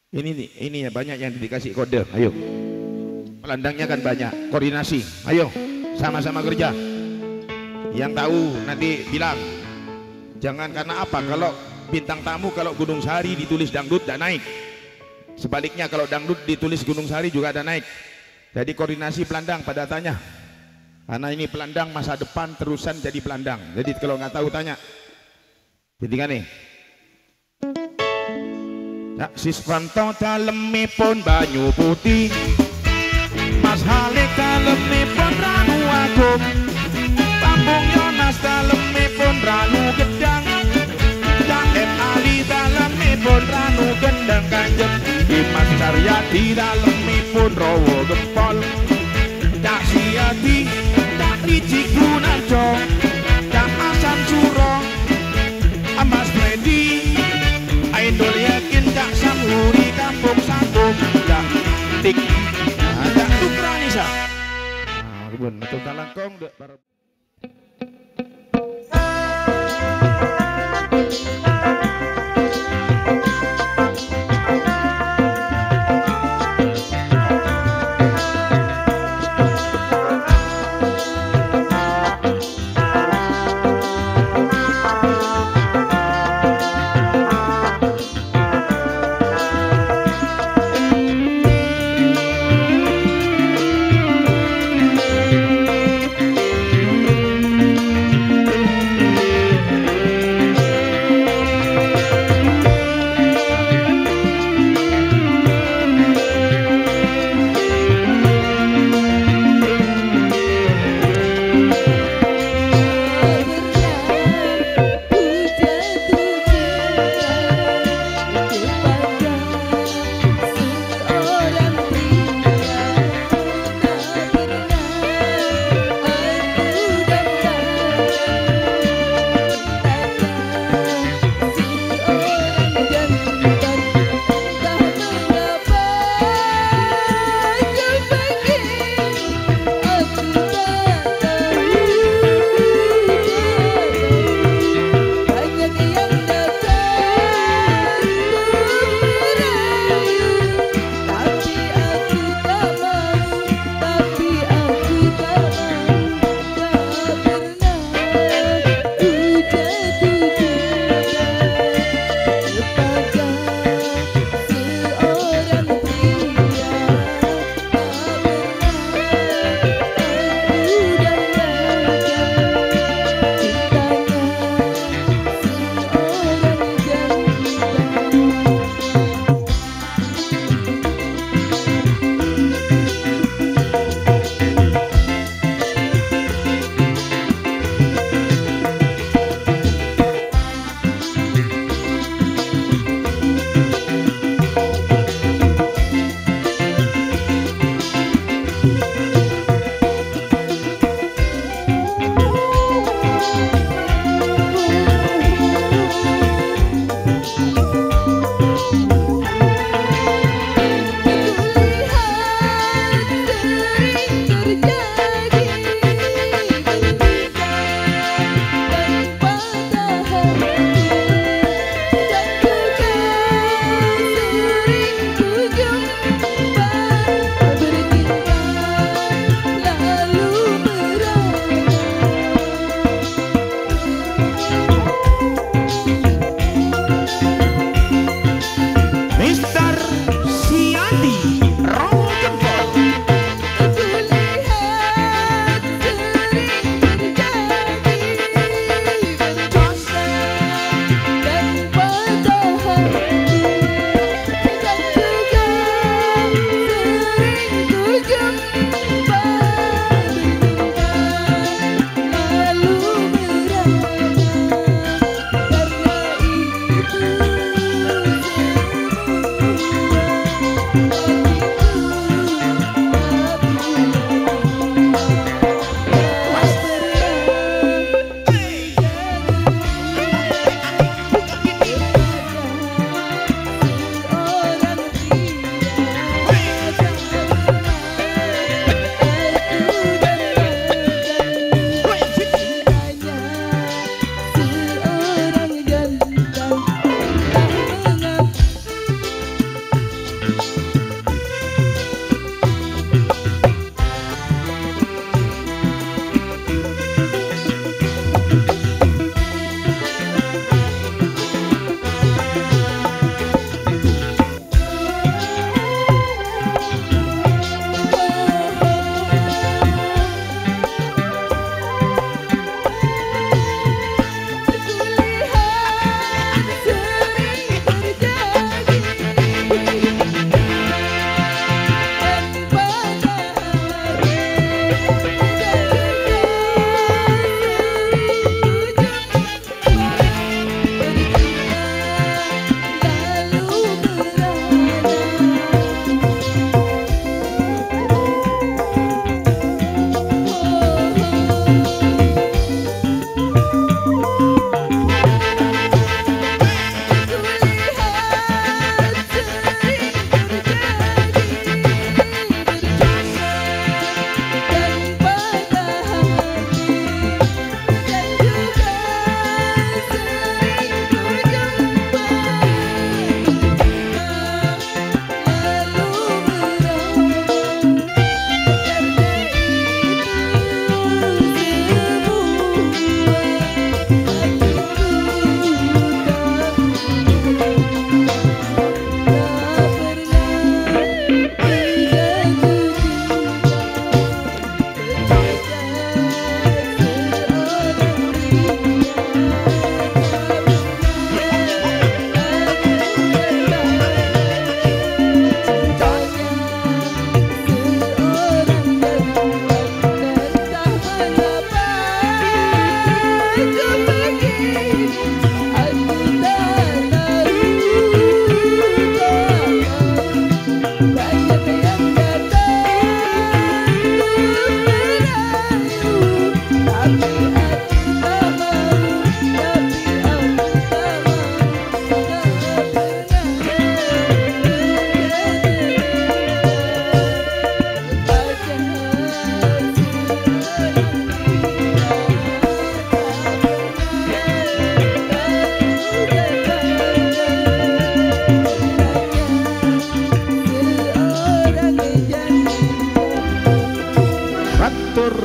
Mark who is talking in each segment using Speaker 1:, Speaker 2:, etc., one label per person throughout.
Speaker 1: Ini ya banyak yang dikasih kode. Ayo. Pelandangnya kan banyak. Koordinasi. Ayo. Sama-sama kerja. Yang tahu nanti bilang. Jangan karena apa? Kalau bintang tamu kalau Gunung Sahari ditulis dangdut tidak naik. Sebaliknya kalau dangdut ditulis Gunung Sahari juga ada naik. Jadi koordinasi pelandang pada tanya. Karena ini pelandang masa depan terusan jadi pelandang. Jadi kalau nggak tahu tanya. Jadi kan nih. Nak siswanto dalemipun banyu putih, Mas Halik dalemipun ranu agung, Pambung Yonas dalemipun ranu gedang, Cak Ali dalemipun ranu gendeng kanjeng, Dimas Caryadi dalemipun rawa gempol, Cak Siadi, Cak Liji Gunarjo, Cak Hasan Suro, Mas Freddy, Aindul Yakin, Cak Samhuri Kampung Sanggung, Cak Tik, Cak Tukranisa. Nah, ribun, betul talangkong dek para.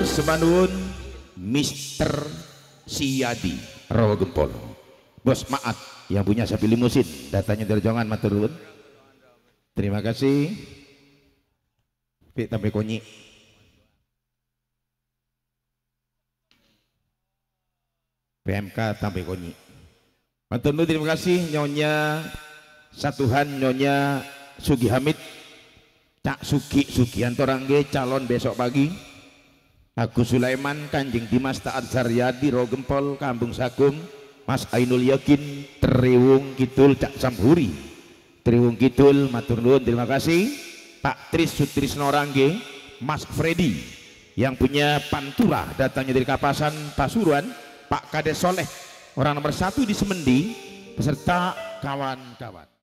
Speaker 1: semanun Mister Siyadi Rawa Gempol. Bos Maat yang punya sapi limusin, datanya dari Jongan, matur nuwun. Terima kasih. Pik tampe konyi. PMK tampe konyi. Matur nuwun, terima kasih Nyonya Satuhan, Nyonya Sugi Hamid, Cak Sugi Sugianto Rangge calon besok pagi. Agus Sulaiman, Kanjeng Dimas Taat Zaryadi Rawa Gempol, Kampung Sagung. Mas Ainul Yakin, Triwung Kidul, Cak Samhuri Triwung Kidul, matur nuwun, terima kasih. Pak Tris Sutrisno Rangge, Mas Freddy yang punya Pantura, datangnya dari Kapasan Pasuruan. Pak Kades Soleh, orang nomor 1 di Semendi, beserta kawan-kawan.